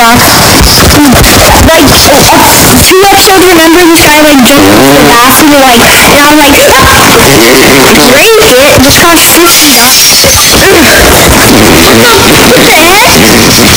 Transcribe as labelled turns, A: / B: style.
A: 2 episodes, remember he started like jumping into the bathroom and I'm like, it's raining here, it just got fishy, huh? What the heck?